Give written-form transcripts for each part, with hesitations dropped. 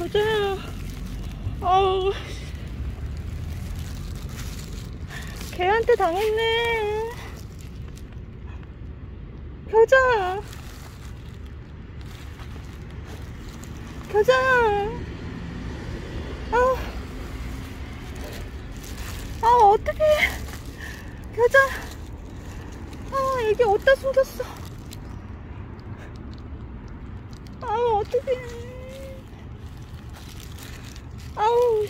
겨자야. 아우, 개한테 당했네. 겨자. 겨자야. 아우, 아우, 어떡해. 겨자. 아, 애기 어디다 숨겼어. 아우, 어떡해. 아우,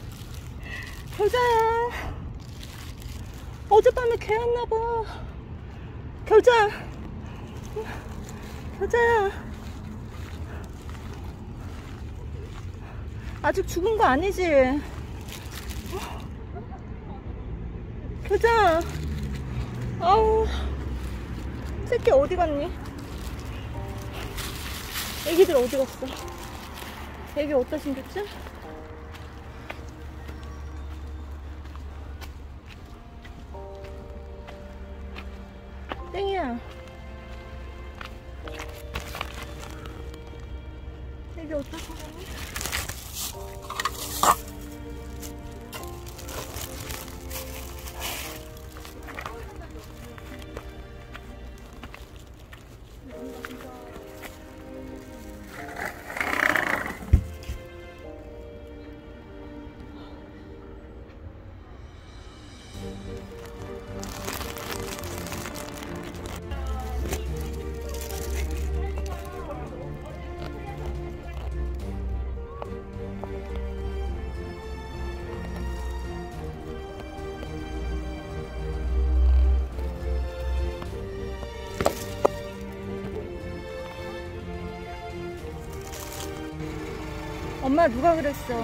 겨자야. 어젯밤에 개 왔나봐. 겨자. 겨자야. 아직 죽은 거 아니지? 겨자. 아우, 새끼 어디 갔니? 애기들 어디 갔어? 애기 어디다 숨겼지? 땡이야. 애기 어디다 숨겼니? 엄마 누가 그랬어?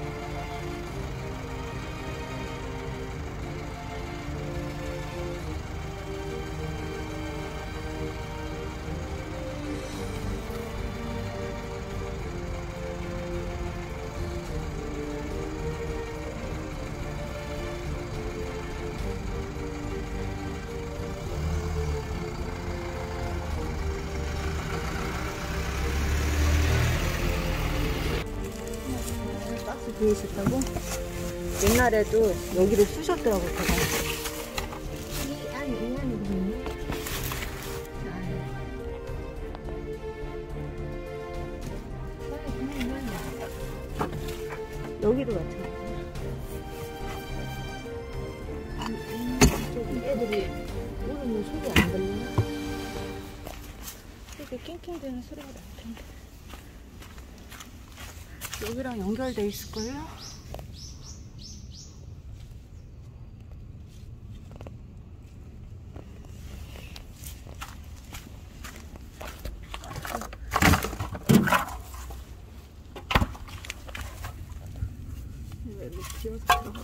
보이셨다고? 옛날에도 여기를 쑤셨더라고, 제가. 여기도 마찬가지야. 애들이 모르는 소리 안 들리나? 이렇게 낑낑대는 소리가 날 텐데. 여기랑 연결돼 있을걸요? 왜 이렇게 기어서 들어가?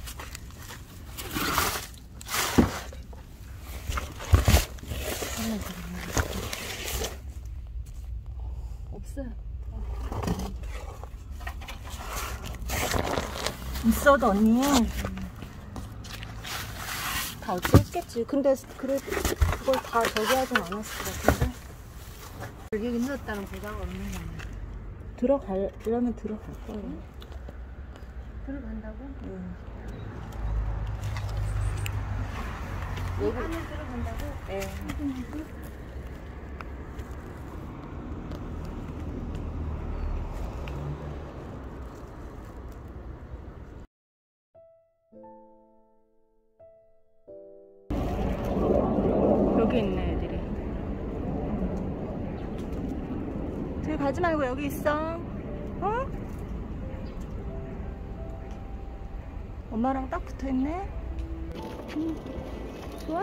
없어요. 있어도 언니 다 어찌 했겠지. 근데 그걸 다 저기 하진 않았을 것 같은데. 여기 넣었다는 보자가 없는 거야. 들어가려면 들어갈 거예요. 응? 들어간다고? 응. 여기 안에 들어간다고? 네. 여기 있네, 애들이. 저기 가지 말고 여기 있어. 어? 엄마랑 딱 붙어 있네. 좋아?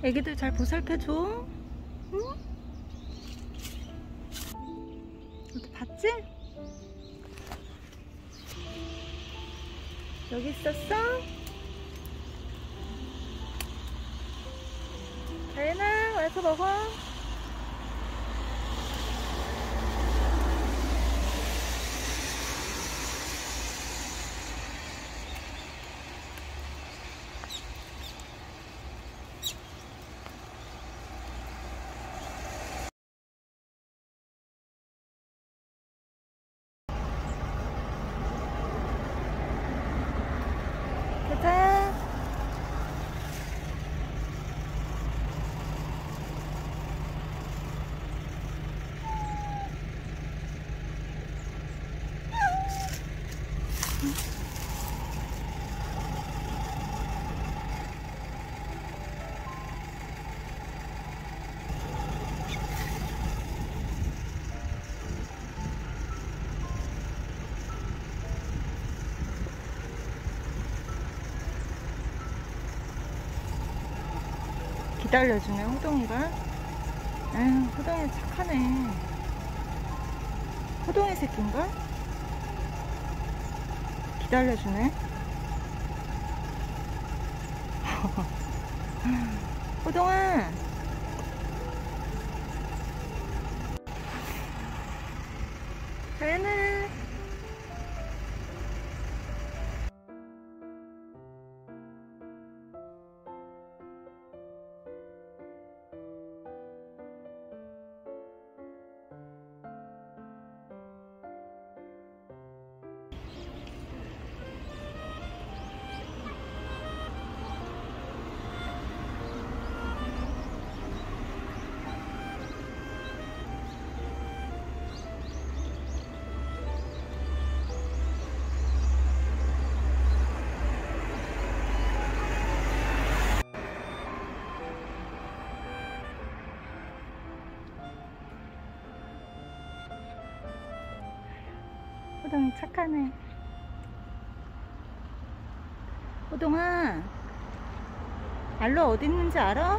애기들 잘 보살펴줘. 응? 어디 봤지? 여기 있었어? 다현아, 와서 먹어. 가자. 기다려주네, 호동이가. 에휴, 호동이 착하네. 호동이 새끼인가? 기다려주네. 호동아. 다현아. 호동이 착하네. 호동아, 알로 어디 있는지 알아?